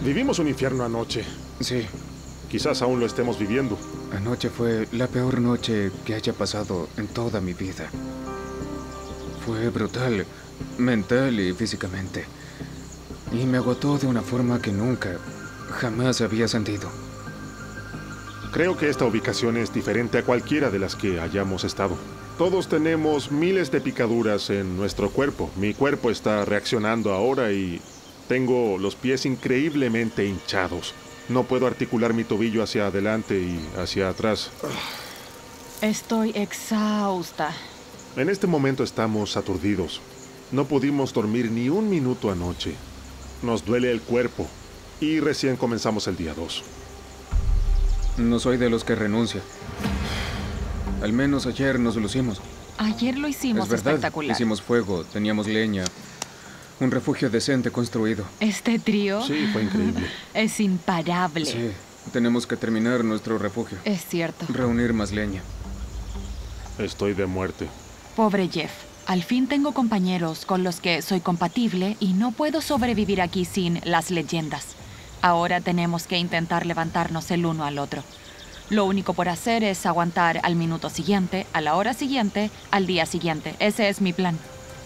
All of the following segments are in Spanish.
Vivimos un infierno anoche. Sí. Quizás aún lo estemos viviendo. Anoche fue la peor noche que haya pasado en toda mi vida. Fue brutal, mental y físicamente. Y me agotó de una forma que nunca, jamás había sentido. Creo que esta ubicación es diferente a cualquiera de las que hayamos estado. Todos tenemos miles de picaduras en nuestro cuerpo. Mi cuerpo está reaccionando ahora y tengo los pies increíblemente hinchados. No puedo articular mi tobillo hacia adelante y hacia atrás. Estoy exhausta. En este momento estamos aturdidos. No pudimos dormir ni un minuto anoche. Nos duele el cuerpo y recién comenzamos el día 2. No soy de los que renuncia. Al menos ayer nos lucimos. Ayer lo hicimos Es verdad, espectacular. hicimos fuego, teníamos leña, un refugio decente construido. Este trío Sí, fue increíble. es imparable. Sí, tenemos que terminar nuestro refugio. Es cierto. Reunir más leña. Estoy de muerte. Pobre Jeff. Al fin tengo compañeros con los que soy compatible y no puedo sobrevivir aquí sin las leyendas. Ahora tenemos que intentar levantarnos el uno al otro. Lo único por hacer es aguantar al minuto siguiente, a la hora siguiente, al día siguiente. Ese es mi plan.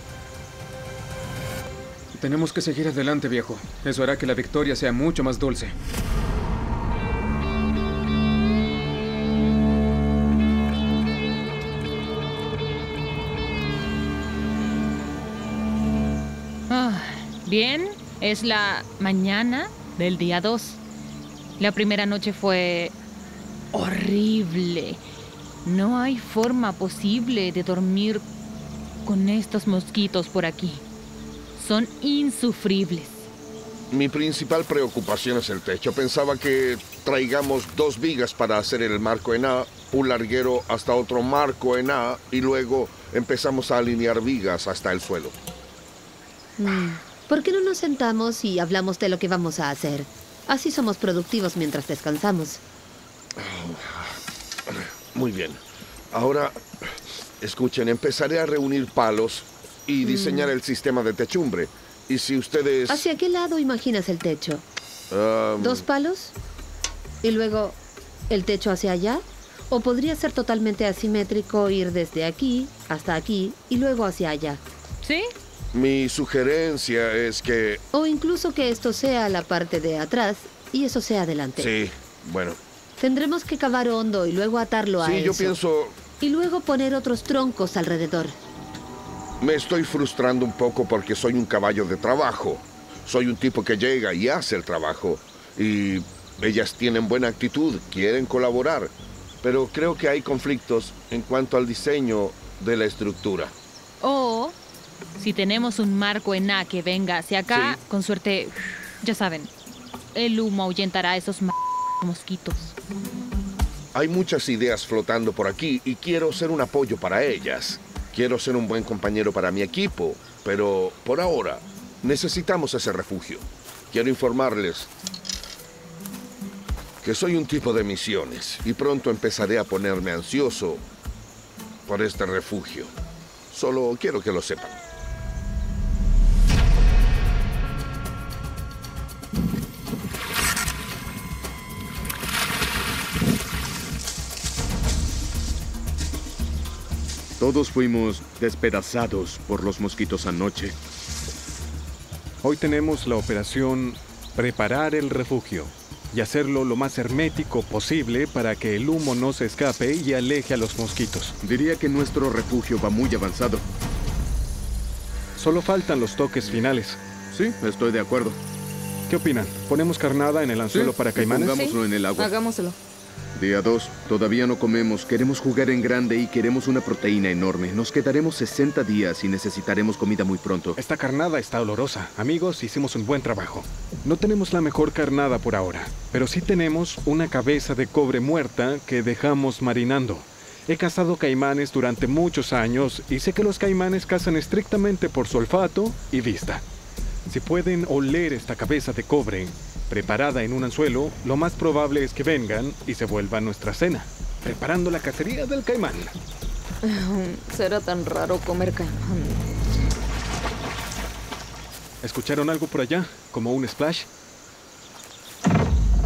Tenemos que seguir adelante, viejo. Eso hará que la victoria sea mucho más dulce. Bien, es la mañana del día 2. La primera noche fue horrible. No hay forma posible de dormir con estos mosquitos por aquí. Son insufribles. Mi principal preocupación es el techo. Pensaba que traigamos 2 vigas para hacer el marco en A, un larguero hasta otro marco en A, y luego empezamos a alinear vigas hasta el suelo. ¿Por qué no nos sentamos y hablamos de lo que vamos a hacer? Así somos productivos mientras descansamos. Muy bien. Ahora, escuchen, empezaré a reunir palos y diseñar el sistema de techumbre. Y si ustedes... ¿Hacia qué lado imaginas el techo? 2 palos y luego el techo hacia allá. ¿O podría ser totalmente asimétrico, ir desde aquí hasta aquí y luego hacia allá? ¿Sí? Mi sugerencia es que... O incluso que esto sea la parte de atrás y eso sea adelante. Sí, bueno. Tendremos que cavar hondo y luego atarlo a eso. Sí, yo pienso... Y luego poner otros troncos alrededor. Me estoy frustrando un poco porque soy un caballo de trabajo. Soy un tipo que llega y hace el trabajo. Y ellas tienen buena actitud, quieren colaborar. Pero creo que hay conflictos en cuanto al diseño de la estructura. O si tenemos un marco en A que venga hacia acá, Sí. con suerte, ya saben, el humo ahuyentará a esos mosquitos. Hay muchas ideas flotando por aquí y quiero ser un apoyo para ellas. Quiero ser un buen compañero para mi equipo, pero por ahora necesitamos ese refugio. Quiero informarles que soy un tipo de misiones y pronto empezaré a ponerme ansioso por este refugio. Solo quiero que lo sepan. Todos fuimos despedazados por los mosquitos anoche. Hoy tenemos la operación Preparar el refugio y hacerlo lo más hermético posible para que el humo no se escape y aleje a los mosquitos. Diría que nuestro refugio va muy avanzado. Solo faltan los toques finales. Sí, estoy de acuerdo. ¿Qué opinan? ¿Ponemos carnada en el anzuelo para caimanes? Pongámoslo en el agua. Hagámoslo. Día 2. Todavía no comemos. Queremos jugar en grande y queremos una proteína enorme. Nos quedaremos 60 días y necesitaremos comida muy pronto. Esta carnada está olorosa. Amigos, hicimos un buen trabajo. No tenemos la mejor carnada por ahora, pero sí tenemos una cabeza de cobre muerta que dejamos marinando. He cazado caimanes durante muchos años y sé que los caimanes cazan estrictamente por su olfato y vista. Si pueden oler esta cabeza de cobre preparada en un anzuelo, lo más probable es que vengan y se vuelva nuestra cena, preparando la cacería del caimán. Será tan raro comer caimán. ¿Escucharon algo por allá? ¿Como un splash?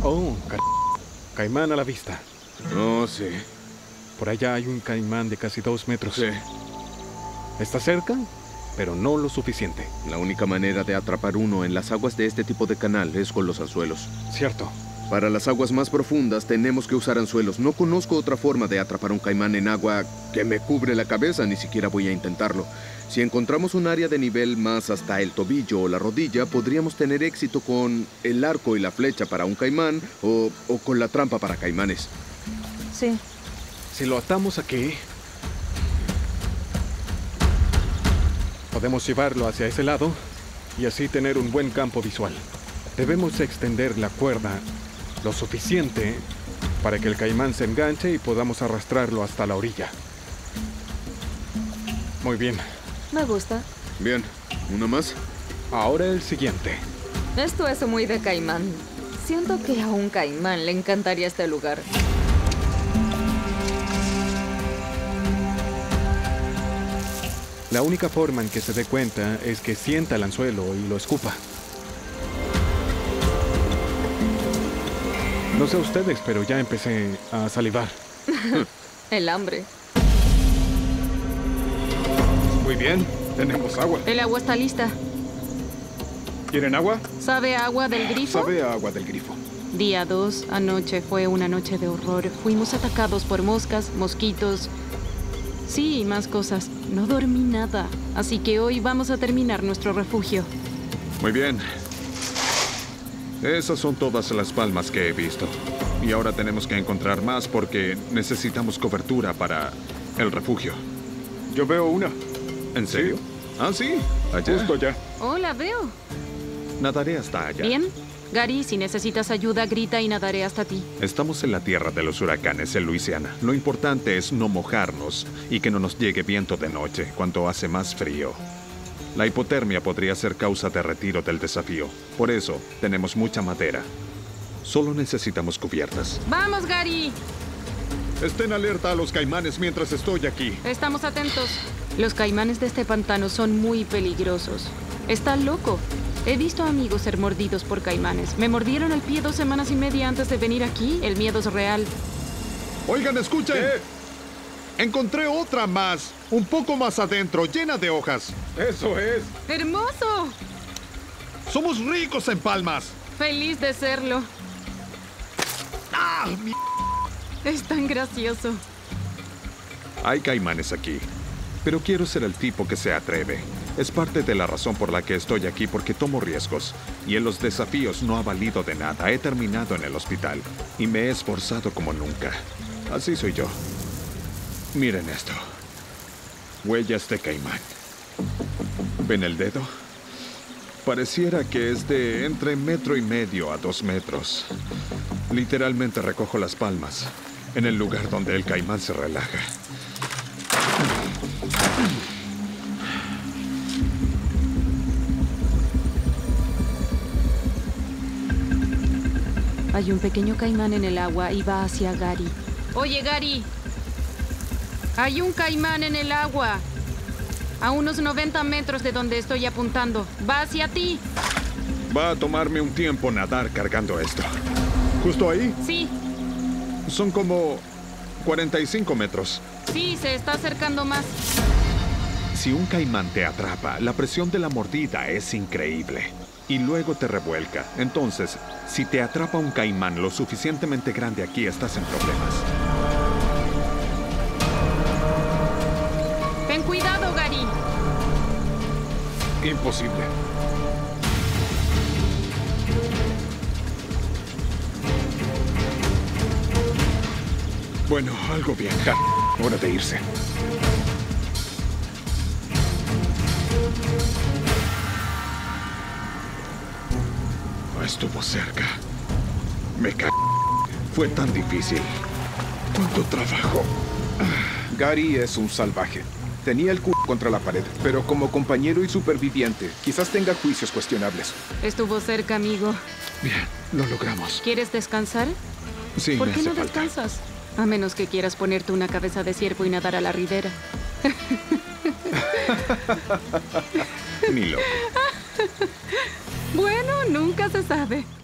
Oh, caimán a la vista. Oh, sí. Por allá hay un caimán de casi 2 metros. Sí. Está cerca, pero no lo suficiente. La única manera de atrapar uno en las aguas de este tipo de canal es con los anzuelos. Cierto. Para las aguas más profundas tenemos que usar anzuelos. No conozco otra forma de atrapar un caimán en agua que me cubre la cabeza, ni siquiera voy a intentarlo. Si encontramos un área de nivel más hasta el tobillo o la rodilla, podríamos tener éxito con el arco y la flecha para un caimán o con la trampa para caimanes. Sí. Si lo atamos aquí, podemos llevarlo hacia ese lado y así tener un buen campo visual. Debemos extender la cuerda lo suficiente para que el caimán se enganche y podamos arrastrarlo hasta la orilla. Muy bien. Me gusta. Bien, ¿una más? Ahora el siguiente. Esto es muy de caimán. Siento que a un caimán le encantaría este lugar. La única forma en que se dé cuenta es que sienta el anzuelo y lo escupa. No sé ustedes, pero ya empecé a salivar. El hambre. Muy bien, tenemos agua. El agua está lista. ¿Quieren agua? ¿Sabe a agua del grifo? Sabe a agua del grifo. Día 2, anoche fue una noche de horror. Fuimos atacados por moscas, mosquitos. Sí, y más cosas. No dormí nada. Así que hoy vamos a terminar nuestro refugio. Muy bien. Esas son todas las palmas que he visto. Y ahora tenemos que encontrar más porque necesitamos cobertura para el refugio. Yo veo una. ¿En serio? Ah, sí. Allá. Justo allá. Oh, la veo. Nadaré hasta allá. Bien. Gary, si necesitas ayuda, grita y nadaré hasta ti. Estamos en la tierra de los huracanes en Luisiana. Lo importante es no mojarnos y que no nos llegue viento de noche cuando hace más frío. La hipotermia podría ser causa de retiro del desafío. Por eso, tenemos mucha madera. Solo necesitamos cubiertas. ¡Vamos, Gary! Estén alerta a los caimanes mientras estoy aquí. Estamos atentos. Los caimanes de este pantano son muy peligrosos. Está loco. He visto amigos ser mordidos por caimanes. Me mordieron el pie 2 semanas y media antes de venir aquí. El miedo es real. Oigan, escuchen. Encontré otra más, un poco más adentro, llena de hojas. Eso es. ¡Hermoso! Somos ricos en palmas. Feliz de serlo. ¡Ah, Es tan gracioso. Hay caimanes aquí, pero quiero ser el tipo que se atreve. Es parte de la razón por la que estoy aquí, porque tomo riesgos. Y en los desafíos no ha valido de nada. He terminado en el hospital y me he esforzado como nunca. Así soy yo. Miren esto. Huellas de caimán. ¿Ven el dedo? Pareciera que es de entre 1,5 metros a 2 metros. Literalmente recojo las palmas en el lugar donde el caimán se relaja. Hay un pequeño caimán en el agua y va hacia Gary. Oye, Gary. Hay un caimán en el agua. A unos 90 metros de donde estoy apuntando. Va hacia ti. Va a tomarme un tiempo nadar cargando esto. ¿Justo ahí? Sí. Son como 45 metros. Sí, se está acercando más. Si un caimán te atrapa, la presión de la mordida es increíble. Y luego te revuelca. Entonces, si te atrapa un caimán lo suficientemente grande aquí, estás en problemas. Ten cuidado, Gary. Imposible. Bueno, algo bien. Ya, hora de irse. Estuvo cerca. Me caí. Fue tan difícil. ¿Cuánto trabajo? Gary es un salvaje. Tenía el culo contra la pared, pero como compañero y superviviente, quizás tenga juicios cuestionables. Estuvo cerca, amigo. Bien, lo logramos. ¿Quieres descansar? Sí, ¿Por me qué hace no falta. descansas? A menos que quieras ponerte una cabeza de ciervo y nadar a la ribera. Ni loco. Bueno, nunca se sabe.